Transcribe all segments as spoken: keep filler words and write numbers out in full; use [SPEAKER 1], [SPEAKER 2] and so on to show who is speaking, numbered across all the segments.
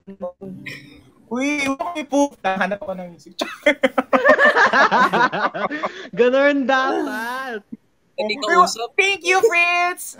[SPEAKER 1] Uy, uy po. Hanap ako ng music.
[SPEAKER 2] Ganun dapat.
[SPEAKER 1] Thank you, Fritz!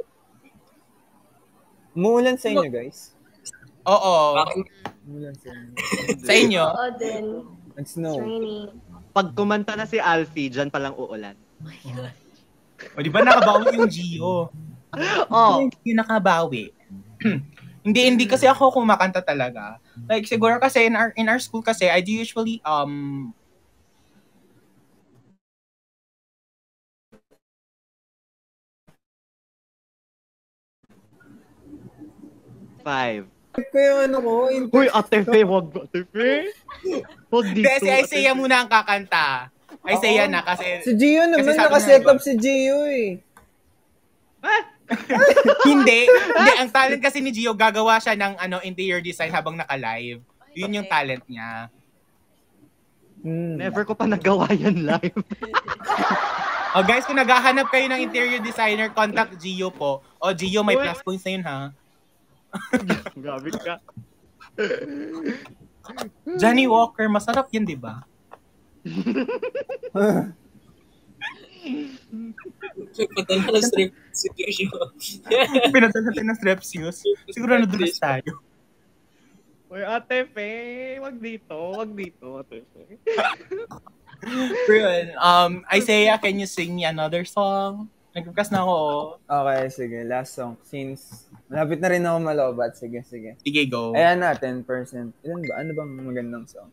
[SPEAKER 3] Umuulan sa inyo, guys?
[SPEAKER 1] Oo.
[SPEAKER 3] Umuulan sa inyo.
[SPEAKER 1] Sa inyo?
[SPEAKER 4] Oo din.
[SPEAKER 3] Nag-snow.
[SPEAKER 2] Pag kumanta na si Alfie, dyan palang uulan.
[SPEAKER 1] O, di ba nakabawi yung Gio?
[SPEAKER 2] Oh.
[SPEAKER 1] Hindi nakabawi. Hindi, hindi kasi ako kumakanta talaga. Like, siguro kasi in our, in our school kasi, I do usually, um,
[SPEAKER 2] Five.
[SPEAKER 3] Kaya ano ko?
[SPEAKER 2] Uy, Ate Fe, wag Ate Fe. Wag dito.
[SPEAKER 1] Hindi, si Isaiah muna ang kakanta. Isaiah na kasi...
[SPEAKER 3] Si Gio naman, nakaset up si Gio eh.
[SPEAKER 1] Hindi. Hindi, ang talent kasi ni Gio, gagawa siya ng ano interior design habang naka-live. Yun yung talent niya.
[SPEAKER 3] Hmm.
[SPEAKER 2] Never ko pa nagawa yan live.
[SPEAKER 1] Oh, guys, kung naghahanap kayo ng interior designer, contact Gio po. O, Gio, may plus points na yun, ha?
[SPEAKER 2] Gabi ka.
[SPEAKER 1] Johnny Walker, masarap yun, di ba?
[SPEAKER 5] Padala ng strip situation.
[SPEAKER 1] Pinadala natin ng strepsils. Siguro nadulas tayo.
[SPEAKER 2] Uy, Ate Fe, wag dito, wag dito, Ate Fe.
[SPEAKER 1] Yun. Um, Isaiah, can you sing me another song? Nag-request na ako.
[SPEAKER 3] Okay, sige. Last song. Since malapit na rin ako malobat. Sige, sige.
[SPEAKER 1] Sige, go.
[SPEAKER 3] Ayan na, ten percent. Ilan ba? Ano bang magandang song?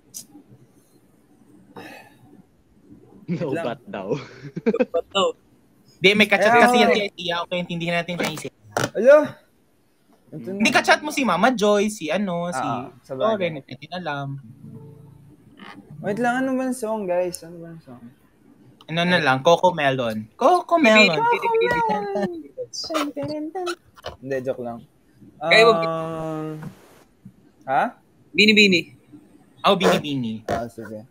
[SPEAKER 2] Lobat daw.
[SPEAKER 5] Lobat daw.
[SPEAKER 1] Di, may kachat
[SPEAKER 3] Ayan.
[SPEAKER 1] kasi yan si Isaiah. Okay, intindihan natin siya Isaiah.
[SPEAKER 3] Alo?
[SPEAKER 1] Hindi kachat mo si Mama Joy, si ano, si
[SPEAKER 3] Ah, sa bagay.
[SPEAKER 1] Loren, hindi natin alam.
[SPEAKER 3] Wait lang, ano ba ang song, guys? Ano ba ang song?
[SPEAKER 1] Ano na lang, Coco Melon. Coco Melon.
[SPEAKER 3] Hindi, joke lang.
[SPEAKER 5] Kaya mo-
[SPEAKER 3] Um, ha?
[SPEAKER 5] Bini-bini.
[SPEAKER 1] Oh, Bini-Bini.
[SPEAKER 3] Ah, sige.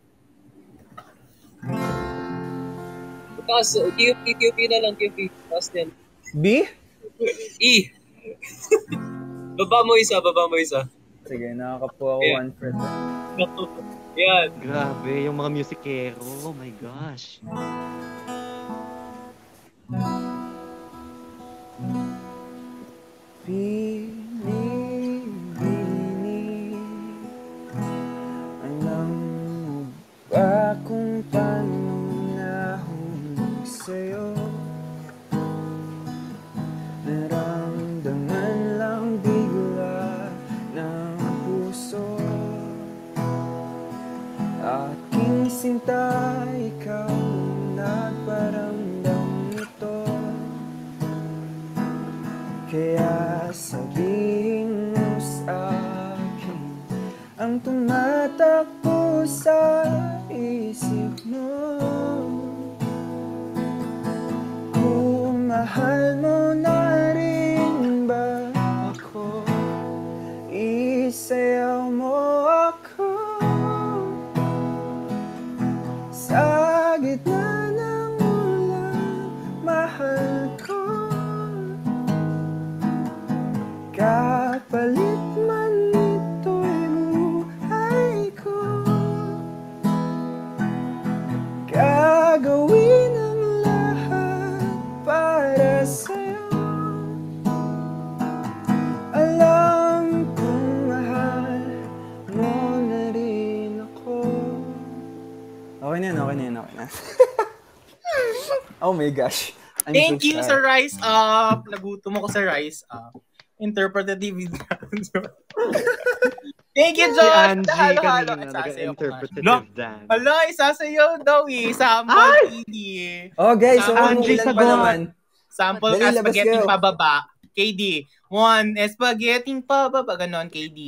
[SPEAKER 5] Tapos, Q P, Q P na lang, Q P. Tapos din.
[SPEAKER 3] B?
[SPEAKER 5] E. Baba mo isa, baba mo isa.
[SPEAKER 3] Sige, nakakapo ako
[SPEAKER 5] Yeah.
[SPEAKER 3] one percent.
[SPEAKER 5] Yan.
[SPEAKER 2] Grabe, yung mga musikero. Oh my gosh.
[SPEAKER 3] Bini-bini, alam mo ba kung paano nahulog sa'yo? Naramdaman lang bigla ng puso. Aking sinta, ikaw nagparamdam nito. Kaya sabihin mo sa akin ang tumatakbo sa isip mo. Kung mahal mo na rin ba ako, isayaw mo ako sa gitna ng ulan, mahal ko. Kapalit man ito'y buhay ko, gagawin ang lahat para sa'yo. Alam kong mahal mo na rin ako. Okay na yun, okay na yun, okay na. Oh my gosh. I'm
[SPEAKER 1] Thank
[SPEAKER 3] so
[SPEAKER 1] you
[SPEAKER 3] shy.
[SPEAKER 1] sa Rise Up. Nagutom ako sa Rise Up. Interpretative. Thank you,
[SPEAKER 2] Si
[SPEAKER 1] Josh.
[SPEAKER 2] Angie
[SPEAKER 1] Halo, halo.
[SPEAKER 2] kanina,
[SPEAKER 1] Isasayaw ko nga.
[SPEAKER 2] nag-interpretative
[SPEAKER 1] Lo,
[SPEAKER 2] dance.
[SPEAKER 1] Hala, isasayaw daw eh. Sample, K D.
[SPEAKER 3] Oh guys, so
[SPEAKER 2] Angie,
[SPEAKER 3] umuulan pa
[SPEAKER 2] sagot.
[SPEAKER 3] naman.
[SPEAKER 1] Sample
[SPEAKER 3] Dali,
[SPEAKER 1] ka,
[SPEAKER 3] labas
[SPEAKER 1] spaghetti
[SPEAKER 3] kayo.
[SPEAKER 1] pababa. K D. One, spaghetti pababa. Ganon, K D.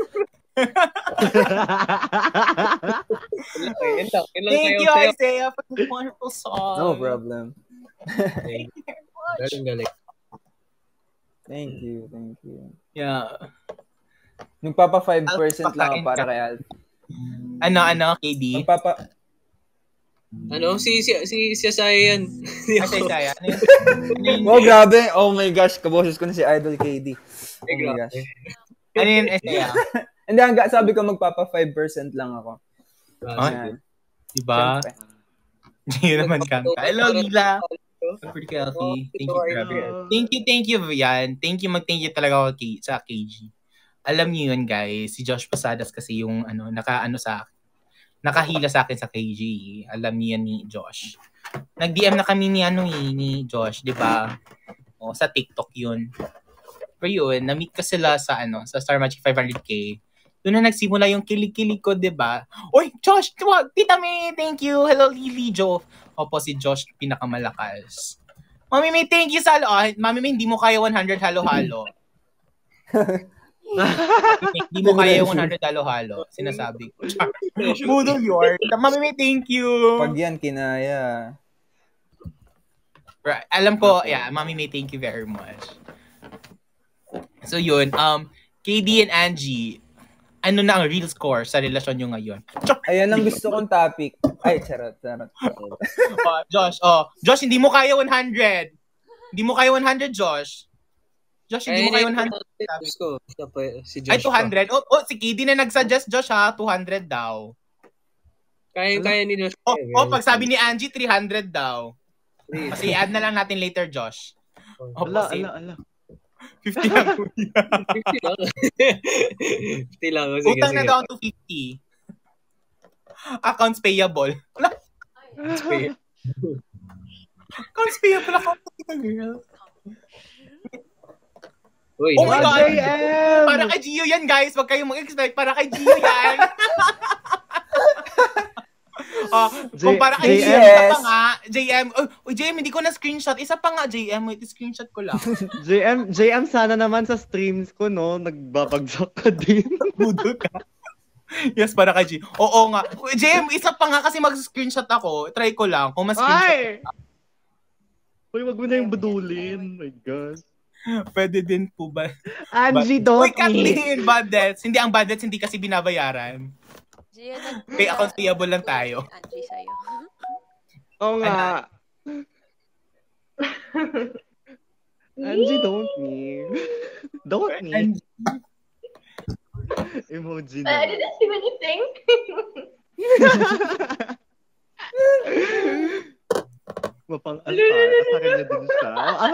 [SPEAKER 5] Yun lang, yun lang
[SPEAKER 1] Thank
[SPEAKER 5] kayo
[SPEAKER 1] you,
[SPEAKER 5] sa'yo.
[SPEAKER 1] Isaiah, for the wonderful song.
[SPEAKER 3] No problem.
[SPEAKER 1] Thank you very much.
[SPEAKER 5] Galing, galing.
[SPEAKER 3] Thank you, thank you.
[SPEAKER 1] Yeah.
[SPEAKER 3] Magpapa five percent
[SPEAKER 1] Alpha
[SPEAKER 3] lang ako
[SPEAKER 1] kain
[SPEAKER 3] para
[SPEAKER 1] ka.
[SPEAKER 3] kay Alf.
[SPEAKER 1] Ano, ano, K D?
[SPEAKER 3] Magpapa...
[SPEAKER 5] Ano? Si, si, si, si Saya yan.
[SPEAKER 1] Kasi Isaiah. Ano yun? Ano yun?
[SPEAKER 3] Oh, grabe. Oh my gosh, kaboses ko na si Idol K D. Oh my
[SPEAKER 5] grabe.
[SPEAKER 3] gosh.
[SPEAKER 1] Ano yun, Estella?
[SPEAKER 3] Hindi, hangga sabi ko magpapa five percent lang ako.
[SPEAKER 5] Ah,
[SPEAKER 3] Ayan.
[SPEAKER 1] Diba?
[SPEAKER 3] Siyempre.
[SPEAKER 1] Hindi naman kanta. Hello, Lila. Pretty healthy. Thank you, grabe. Thank you, thank you, Vian. Thank you, mag-thank you talaga ako kay, sa K G. Alam niyo yun, guys. Si Josh Posadas kasi yung ano, naka-ano sa nakahila sa akin sa K G. Alam niyo yan ni Josh. Nag-D M na kami ni ano eh, ni Josh, di ba? O, sa TikTok yun. Pero yun, na-meet ko sila sa ano, sa Star Magic five hundred K. Doon na nagsimula yung kilig-kilig ko, di ba? Oy, Josh, tuwa, Tita May, thank you. Hello, Lily, Joe. Opo, si Josh, pinakamalakas. Mami May, thank you sa, oh, Mami May, hindi mo kaya one hundred halo-halo. Hindi mo kaya yung one hundred halo-halo. Sinasabi ko. Budol yun. Mami May, thank you.
[SPEAKER 3] Pag yan, kinaya.
[SPEAKER 1] Right. Alam ko, yeah, Mami May, thank you very much. So yun, um, K D and Angie, ano na ang real score sa relasyon nyo ngayon?
[SPEAKER 3] Ayan ang gusto kong topic. Ay, charot, charot.
[SPEAKER 1] uh, Josh, oh. Josh, hindi mo kaya one hundred. Hindi mo kaya one hundred, Josh. Josh, hindi mo kaya one hundred.
[SPEAKER 5] Ko. Si Josh
[SPEAKER 1] Ay, two hundred. Oh, oh, si K D na nag-suggest, Josh, ha? two hundred daw.
[SPEAKER 5] Kaya-kaya ni Josh.
[SPEAKER 1] Oh, oh, pag sabi ni Angie, three hundred daw. Kasi add na lang natin later, Josh. Oh,
[SPEAKER 2] Ala,
[SPEAKER 1] kasi
[SPEAKER 2] ala, ala.
[SPEAKER 1] fifty lang.
[SPEAKER 5] fifty lang. fifty lang. Sige,
[SPEAKER 1] Utang
[SPEAKER 5] sige.
[SPEAKER 1] na daw to fifty. Accounts payable.
[SPEAKER 5] Pay.
[SPEAKER 1] Accounts payable. Accounts payable.
[SPEAKER 5] Uy,
[SPEAKER 1] Oh my God!
[SPEAKER 2] J M!
[SPEAKER 1] Para kay Gio yan, guys. Huwag kayong mag-expect. Para kay Gio yan. Oh, kung
[SPEAKER 2] J-
[SPEAKER 1] para kay Gio,
[SPEAKER 3] J M.
[SPEAKER 1] isa pa nga. J M. Oh, oh, J M, hindi ko na screenshot. Isa pa nga, J M. Wait, screenshot ko lang.
[SPEAKER 2] J M, J M sana naman sa streams ko, no? Nagbabagsak ka din.
[SPEAKER 1] Budol ka. Yes, para kay Gio. Oo nga. J M, isa pa nga kasi mag-screenshot ako. Try ko lang. Kung mas-screenshot.
[SPEAKER 2] Ay! Uy, wag mo na yung badulin. My God.
[SPEAKER 1] Pwede din po ba?
[SPEAKER 2] Angie,
[SPEAKER 1] But,
[SPEAKER 2] don't
[SPEAKER 1] Uy, Kathleen, bad debts. Hindi, ang bad debts hindi kasi binabayaran.
[SPEAKER 4] Gio, nag-
[SPEAKER 1] Pay accounts payable lang tayo.
[SPEAKER 4] Angie sa'yo.
[SPEAKER 2] Oo nga. Angie, don't me. Don't me.
[SPEAKER 1] And,
[SPEAKER 2] Emoji
[SPEAKER 6] But I
[SPEAKER 2] na.
[SPEAKER 6] didn't see anything.
[SPEAKER 2] Mapang asar. Asarin niya din siya.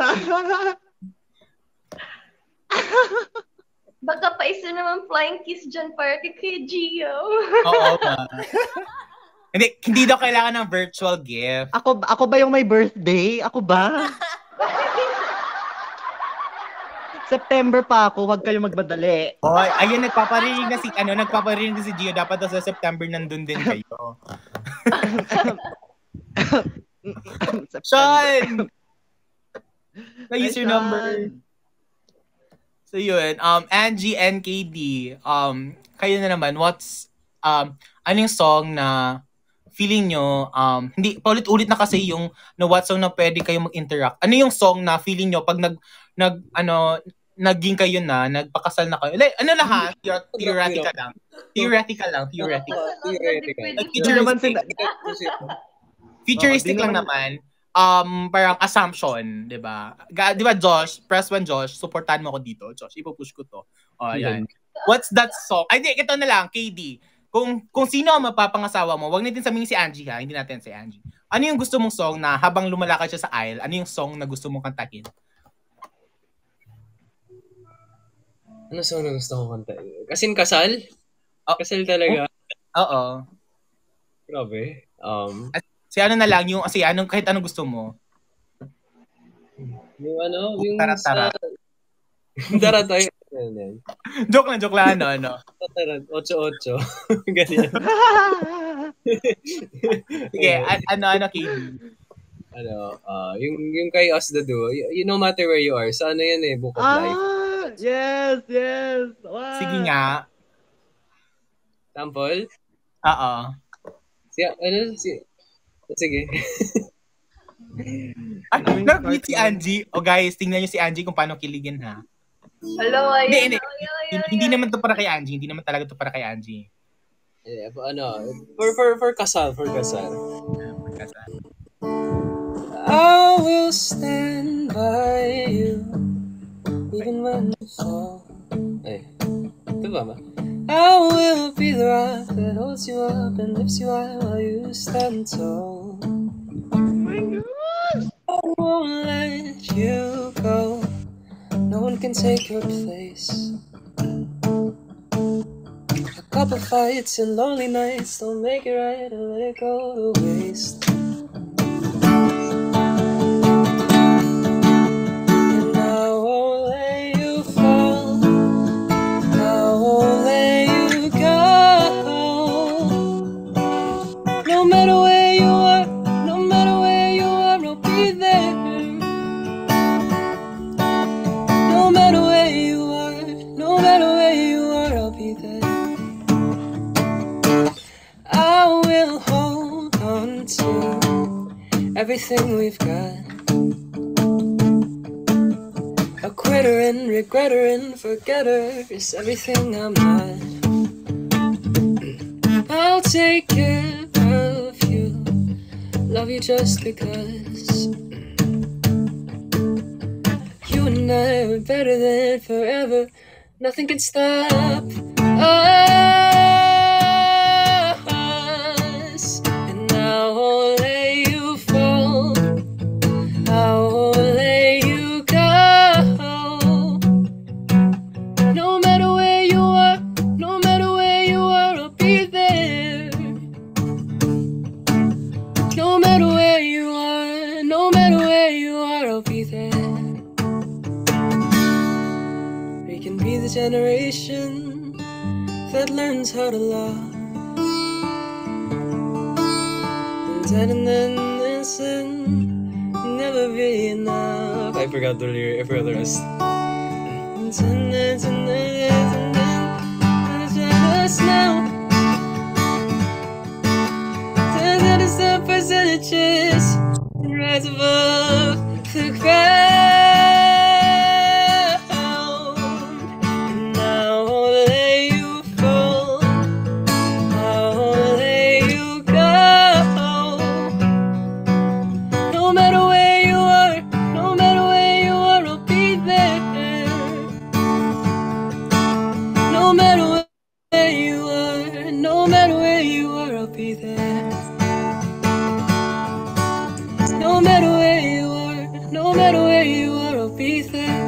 [SPEAKER 6] Baka pa isa naman flying kiss dyan para kay Kuya Gio.
[SPEAKER 1] oo nga. Hindi, hindi daw kailangan ng virtual gift.
[SPEAKER 2] Ako, ako ba yung may birthday? Ako ba? September pa ako, huwag kayo magmadali.
[SPEAKER 1] Oy, ayun, nagpaparinig na si, ano, nagpaparinig na si Gio. Dapat daw sa September nandun din kayo. Sean! Na-use your number. So yun, um, Angie and K D, um, kayo na naman, what's, um, anong song na feeling nyo, um, hindi, paulit-ulit na kasi yung, no, what song na pwede kayo mag-interact. Ano yung song na feeling nyo pag nag, nag, ano, naging kayo na, nagpakasal na kayo. Like, ano lahat? Theor- Theoretical lang. Theoretical lang, theoretical.
[SPEAKER 5] Theoretical.
[SPEAKER 1] Like,
[SPEAKER 2] Hindi naman
[SPEAKER 1] futuristic,
[SPEAKER 2] sila...
[SPEAKER 1] futuristic
[SPEAKER 2] Oo, di
[SPEAKER 1] lang
[SPEAKER 2] naman-
[SPEAKER 1] naman. Um, parang assumption, di ba? Ga- Di ba, Josh? Press one, Josh. Supportan mo ako dito. Josh, ipupush ko to. O, yan. What's that song? Ay, di, ito na lang, K D. Kung kung sino ang mapapangasawa mo, wag natin sabihin si Angie ha, hindi natin si Angie. Ano yung gusto mong song na habang lumalakad siya sa aisle, ano yung song na gusto mong kantahin?
[SPEAKER 5] Ano song na gusto ko kanta? Kasing kasal?
[SPEAKER 1] Oh.
[SPEAKER 5] Kasal talaga.
[SPEAKER 1] Oo.
[SPEAKER 5] Grabe. Um,
[SPEAKER 1] Si ano na lang, yung, si anong, kahit anong gusto mo.
[SPEAKER 5] yung ano, yung
[SPEAKER 1] Tara-tara.
[SPEAKER 5] sa... Tara-tara. Ganyan.
[SPEAKER 1] Joke lang, joke lang, ano, ano.
[SPEAKER 5] Tara, ocho-ocho. Ganyan.
[SPEAKER 1] Sige, a- ano, ano, K D.
[SPEAKER 5] Ano, ah, yung, yung kay Us the Duo, y- you no matter where you are, sa ano yan eh, Book of Life.
[SPEAKER 2] Ah, yes, yes. Wow.
[SPEAKER 1] Sige nga.
[SPEAKER 5] Sample?
[SPEAKER 1] Oo.
[SPEAKER 5] Si, ano, si... Sige.
[SPEAKER 1] Ay, nag-meet si Angie. O guys, tingnan niyo si Angie kung paano kiligin, ha?
[SPEAKER 6] Hello,
[SPEAKER 1] Hindi, hindi.
[SPEAKER 6] ayun. Ayun, ayun,
[SPEAKER 1] Hindi, hindi naman to para kay Angie. Hindi naman talaga to para kay Angie.
[SPEAKER 5] Eh, ano, for, for, for kasal, for kasal. I will stand by you even when you fall. Ay. Diba ba? I will be the rock that holds you up and lifts you high while you stand tall.
[SPEAKER 2] Oh my gosh!
[SPEAKER 5] I won't let you go. No one can take your place. A couple fights and lonely nights don't make it right and let it go to waste. And I won't let you fall. I won't let you go. No matter where you are, no matter where you are, I'll be there. No matter where you are, no matter where you are, I'll be there. I will hold on to everything we've got. A quitter and regretter and forgetter is everything I'm not. I'll take care of you, love you just because. You and I are better than forever. Nothing can stop us. And I won't let you fall. I won't let you go. No matter where you are, no matter where you are, I'll be there. No matter where you are, no matter where you are, I'll be there. We can be the generation that learns how to love. And then and then listen, never be enough. I forgot the lyric, I forgot the rest. And then and then and then us now. Then it's the percentages and rise above the crowd. And I won't let you fall. I won't let you go. No matter where you are, no matter where you are, I'll be there. No matter where you are, no matter where you are, I'll be there. No matter where you are, no matter where you are, I'll be there.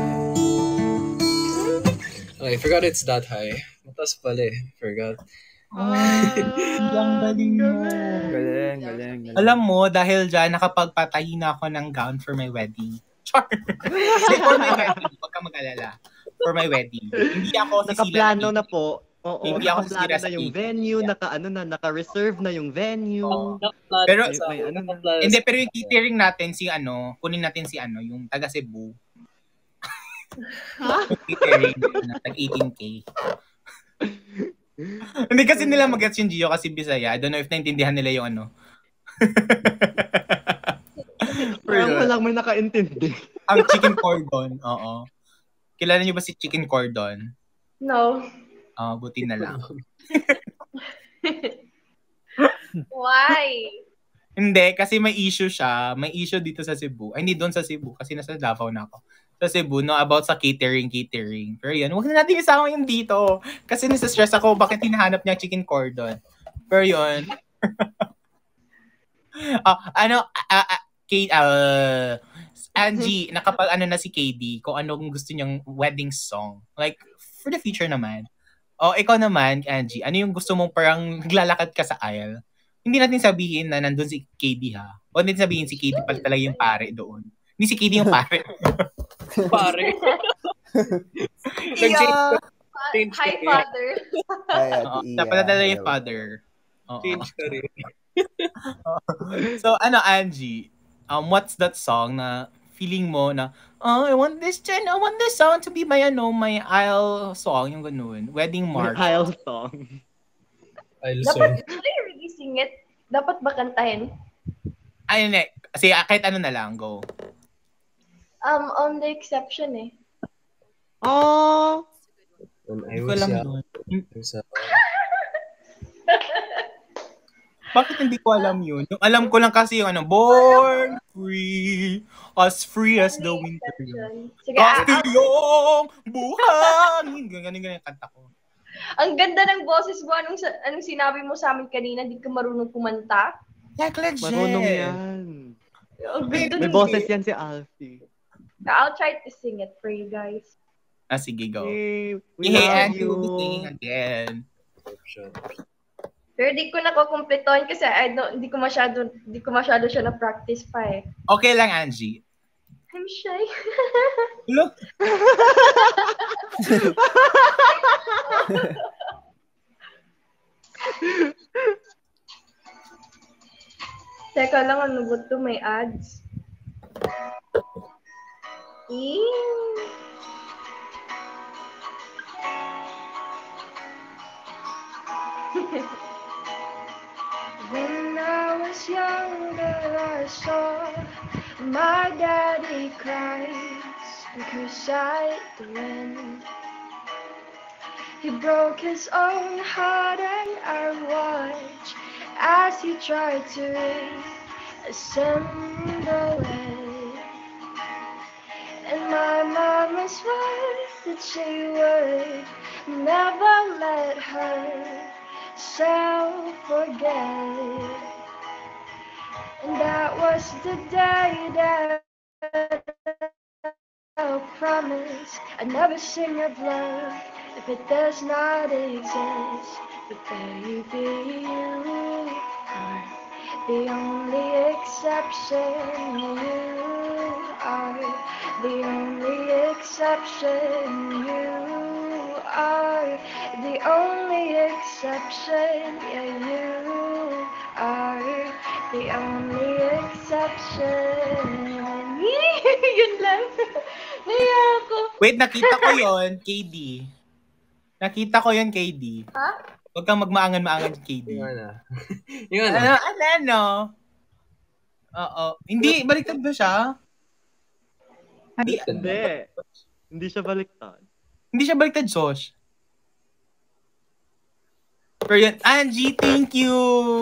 [SPEAKER 5] Okay, I forgot it's that high. Mataas pala eh. Forgot.
[SPEAKER 1] Ang galing mo.
[SPEAKER 3] Galing, galing, galing.
[SPEAKER 1] Alam mo, dahil dyan, nakapagpatahi na ako ng gown for my wedding. Char! Hindi, for my wedding. Huwag ka mag-alala. For my wedding. Hindi ako sisila.
[SPEAKER 2] Nakaplano na po. Oo,
[SPEAKER 1] Hindi ako
[SPEAKER 2] nakaplano
[SPEAKER 1] sisira sa
[SPEAKER 2] na yung
[SPEAKER 1] cake.
[SPEAKER 2] venue, naka ano na, naka-reserve na yung venue.
[SPEAKER 1] Oo.
[SPEAKER 5] Nakaplano
[SPEAKER 1] Pero-
[SPEAKER 5] sa
[SPEAKER 2] may ano na.
[SPEAKER 5] nakaplano
[SPEAKER 1] Hindi,
[SPEAKER 5] sa-
[SPEAKER 1] pero yung catering natin, si ano, kunin natin si ano, yung taga Cebu. Catering, ano, tag eighteen K. Hindi kasi nila mag-gets yung Gio kasi Bisaya. I don't know if naintindihan nila yung ano.
[SPEAKER 2] Parang walang may nakaintindi.
[SPEAKER 1] Ang chicken cordon, oo. Kilala niyo ba si chicken cordon?
[SPEAKER 6] No.
[SPEAKER 1] Ah, buti na lang.
[SPEAKER 6] Why?
[SPEAKER 1] Hindi, kasi may issue siya. May issue dito sa Cebu. Ay, hindi doon sa Cebu. Kasi nasa Davao na ako. Sa Cebu, no, about sa catering, catering. Pero yun, huwag na natin isama yung dito. Kasi nasa-stress ako, bakit hinahanap niya chicken cordon. Pero yun. oh, ano, uh, uh, Kate, uh, Angie, nakapag ano na si K D, kung anong gusto niyang wedding song. Like, for the future naman. O, ikaw naman, Angie, ano yung gusto mong parang naglalakad ka sa aisle? Hindi natin sabihin na nandun si K D, ha? O hindi sabihin si K D pala talaga yung pare doon. Hindi si K D yung pare.
[SPEAKER 5] Pare.
[SPEAKER 1] Yeah.
[SPEAKER 5] Change
[SPEAKER 6] Hi,
[SPEAKER 5] career.
[SPEAKER 6] father.
[SPEAKER 3] Ay,
[SPEAKER 1] Oo,
[SPEAKER 3] ate Iya.
[SPEAKER 1] dapat na talaga yung father. Oo.
[SPEAKER 5] Change career.
[SPEAKER 1] So, ano, Angie, um, what's that song na feeling mo na, oh, I want this, Jen, I want this song to be my, ano, my aisle song, yung ganun. Wedding march.
[SPEAKER 2] Kyle song.
[SPEAKER 5] I'll
[SPEAKER 6] Dapat,
[SPEAKER 5] sing.
[SPEAKER 6] should I really sing it? Dapat ba kantahin?
[SPEAKER 1] Ay, hindi. Kasi ah, kahit ano na lang, go.
[SPEAKER 6] Um, on the exception eh.
[SPEAKER 2] Oh,
[SPEAKER 5] When I
[SPEAKER 1] Hindi ko
[SPEAKER 5] was
[SPEAKER 1] alam
[SPEAKER 5] young,
[SPEAKER 1] yun.
[SPEAKER 5] sa
[SPEAKER 1] Bakit hindi ko alam yun? Yung alam ko lang kasi yung ano, born free, as free as the
[SPEAKER 6] On
[SPEAKER 1] winter.
[SPEAKER 6] exception. Sige, ah, ah,
[SPEAKER 1] Kastiyong buhangin. Ganyan, ganyan yung kanta ko.
[SPEAKER 6] Ang ganda ng boses mo. Anong, sa- anong sinabi mo sa amin kanina? Di ka marunong kumanta?
[SPEAKER 1] Like legit.
[SPEAKER 2] Marunong yan.
[SPEAKER 6] Ang ganda
[SPEAKER 2] May
[SPEAKER 6] nun.
[SPEAKER 2] boses yan si Alfie.
[SPEAKER 6] I'll try to sing it for you guys.
[SPEAKER 1] Ah, sige, go.
[SPEAKER 2] Hey, we
[SPEAKER 1] Hey,
[SPEAKER 2] love
[SPEAKER 1] Angie,
[SPEAKER 2] you.
[SPEAKER 1] we'll be singing again.
[SPEAKER 6] Pero di ko nakukumpletohin kasi I don't, di ko masyado, di ko masyado siya na-practice pa eh.
[SPEAKER 1] Okay lang, Angie.
[SPEAKER 6] I'm shy.
[SPEAKER 1] Look.
[SPEAKER 6] Teka lang, ano ba ito? May ads. Ew. When I was younger, I saw my daddy cries because I win. He broke his own heart and I watched as he tried to assemble it. And my mama swore that she would never let herself forget. And that was the day that I promised I'd never sing of love if it does not exist. But baby, you are the only exception. You are the only exception. You are the only exception. Yeah, you are the only exception. Yun lang. Naiya ako.
[SPEAKER 1] Wait, nakita ko yon K D. Nakita ko yon K D.
[SPEAKER 6] Ha?
[SPEAKER 1] Huwag kang magmaangan-maangan, K D.
[SPEAKER 5] Yung ano. Yung ano.
[SPEAKER 1] Ano, ano, ano? Oo. Hindi, baliktad ba siya? Hindi,
[SPEAKER 2] Hindi. Hindi siya baliktad.
[SPEAKER 1] hindi siya baliktad, Josh. Pero yun, Angie, thank you.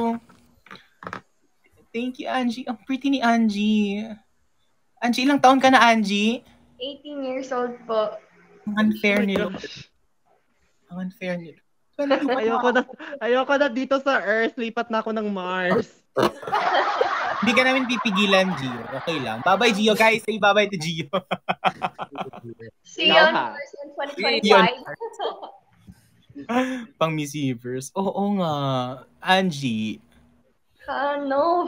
[SPEAKER 1] Thank you, Angie. Ang pretty ni Angie. Angie, ilang taon ka na, Angie?
[SPEAKER 6] eighteen years old po.
[SPEAKER 1] Ang unfair
[SPEAKER 2] Oh my
[SPEAKER 1] nila.
[SPEAKER 2] gosh.
[SPEAKER 1] Ang unfair nila.
[SPEAKER 2] Ayoko na, ayoko na dito sa Earth. Lipat na ako ng Mars.
[SPEAKER 1] Hindi ka namin pipigilan, Gio. Okay lang. Bye-bye, Gio. Guys, say bye-bye to Gio.
[SPEAKER 6] See you
[SPEAKER 2] Ikaw
[SPEAKER 6] on
[SPEAKER 2] ha?
[SPEAKER 6] Mars in twenty twenty-five.
[SPEAKER 1] Pang Miss Universe. Oo nga. Angie.
[SPEAKER 6] Ah, no.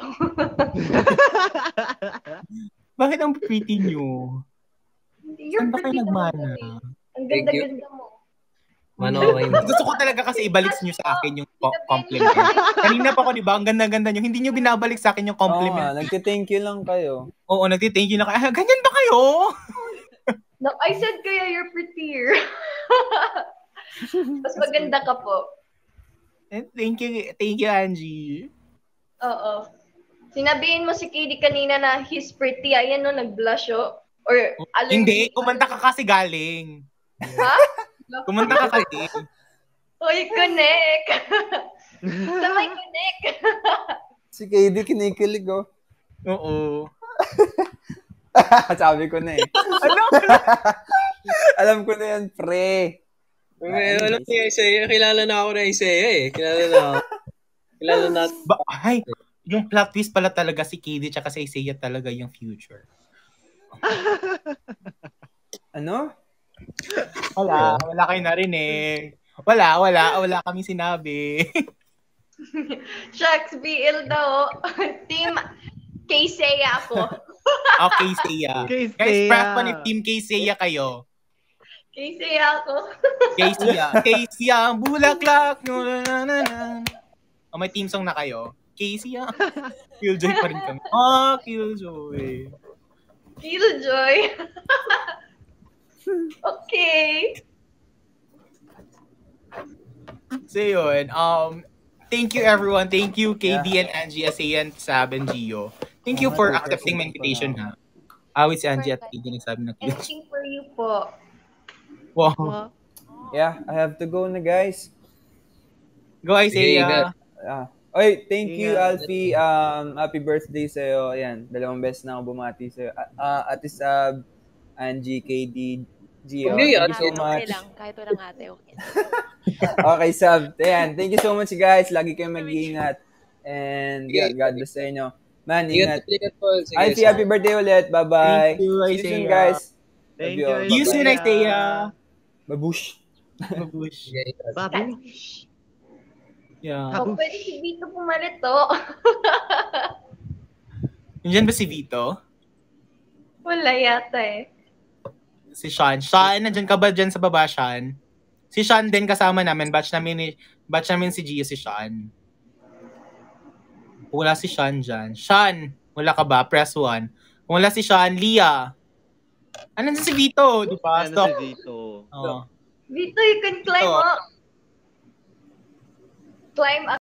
[SPEAKER 1] Bakit ang pretty nyo?
[SPEAKER 6] You're
[SPEAKER 1] Saan ba kayo
[SPEAKER 6] pretty
[SPEAKER 1] nagmana?
[SPEAKER 6] naman eh. Ang
[SPEAKER 5] Thank you.
[SPEAKER 6] ganda-ganda mo.
[SPEAKER 5] Manaway mo.
[SPEAKER 1] Gusto ko talaga kasi ibalik nyo sa akin yung co- compliment. Kanina pa ko, di ba? Ang ganda-ganda nyo. Hindi nyo binabalik sa akin yung
[SPEAKER 3] Oo nga,
[SPEAKER 1] compliment.
[SPEAKER 3] nagti-thank you lang kayo.
[SPEAKER 1] Oo, nagti-thank you na kayo. Ah, ganyan ba kayo?
[SPEAKER 6] No, I said kaya you're prettier. Mas maganda ka po.
[SPEAKER 1] Eh, Thank you, thank you, Angie.
[SPEAKER 6] Oo. Sinabihin mo si Katie kanina na he's pretty. Ayan no, nag-blush oh. Or allergy.
[SPEAKER 1] Hindi, kumanta ka kasi galing.
[SPEAKER 6] Ha?
[SPEAKER 1] Kumanta ka kasi.
[SPEAKER 6] Uy, connect. Sabay connect.
[SPEAKER 3] Si K D kinikilig, oh.
[SPEAKER 1] Oo.
[SPEAKER 3] Sabi ko na eh.
[SPEAKER 1] Ano?
[SPEAKER 3] Alam ko na yan, pre.
[SPEAKER 5] May, alam niya, Isaiah. Kilala na ako na Isaiah eh. Kilala na ako. Kilala na.
[SPEAKER 1] Ba, ay, yung plot twist pala talaga si K D tsaka si Isaiah talaga yung future.
[SPEAKER 3] Ano?
[SPEAKER 1] Wala, wala kayo narinig. Wala, wala, wala kami sinabi.
[SPEAKER 6] Shucks, B L daw. Team K-Seya ako.
[SPEAKER 1] Okay, Seiya.
[SPEAKER 2] Kay
[SPEAKER 1] Guys,
[SPEAKER 2] Seiya.
[SPEAKER 1] press pa ni Team K-Seiya kayo.
[SPEAKER 6] K-Seya ako.
[SPEAKER 1] K-Seiya. K-Seiya, bulaklak. No, na, na, na, na. O, may team song na kayo. K-Seiya. Killjoy pa rin kami. Ah, Killjoy.
[SPEAKER 6] Killjoy. Okay.
[SPEAKER 1] So yun, um, thank you everyone. Thank you K D and Angie, Asayan, Sab, and Gio. Thank you for accepting my invitation, ha. Awit si Angie at K D nagsabi na Killjoy.
[SPEAKER 6] Anything for you po.
[SPEAKER 1] Wow.
[SPEAKER 3] Yeah, I have to go na, guys.
[SPEAKER 1] Go,
[SPEAKER 5] Sige,
[SPEAKER 1] Isaiah.
[SPEAKER 3] Ah. Oy, thank you,
[SPEAKER 2] Ingat.
[SPEAKER 3] Alfie. Um, happy birthday sa'yo. Ayan, dalawang beses na ako bumati sa'yo. Ah, uh, Ate Sab, Angie, K D, Gio,
[SPEAKER 5] Hindi yan.
[SPEAKER 3] thank you so
[SPEAKER 4] Ate, okay
[SPEAKER 3] much.
[SPEAKER 4] lang. Kahit walang ate, okay.
[SPEAKER 3] Okay, Sab. Ayan, thank you so much, guys. Lagi kayong mag-iingat. And, yeah, God bless sa inyo. Man,
[SPEAKER 5] Ingat,
[SPEAKER 3] ingat.
[SPEAKER 5] ingat po. Sige,
[SPEAKER 3] Ay,
[SPEAKER 5] sige.
[SPEAKER 3] happy birthday ulit. Bye-bye.
[SPEAKER 1] Thank you,
[SPEAKER 3] See you soon,
[SPEAKER 1] Isaiah.
[SPEAKER 3] guys.
[SPEAKER 2] Thank
[SPEAKER 3] Love
[SPEAKER 2] you,
[SPEAKER 1] See you soon, Isaiah.
[SPEAKER 3] Babush.
[SPEAKER 1] Mabush.
[SPEAKER 5] Sige, ingat.
[SPEAKER 6] Catfish.
[SPEAKER 1] Yeah.
[SPEAKER 6] O, pwede si Vito pumalit to.
[SPEAKER 1] Nandiyan ba si Vito?
[SPEAKER 6] Wala yata eh.
[SPEAKER 1] Si Sean. Sean, nandiyan ka ba dyan sa baba, Sean? Si Sean din kasama namin. Batch namin, ni- batch namin si Gio, si Sean. Kung wala si Sean dyan. Sean, wala ka ba? Press one. Kung wala si Sean, Lia. Ano na si Vito? Di ba?
[SPEAKER 2] Ano
[SPEAKER 1] Stop.
[SPEAKER 2] si Vito?
[SPEAKER 1] Oh.
[SPEAKER 6] Vito, you can climb
[SPEAKER 1] Ito.
[SPEAKER 6] up. Climb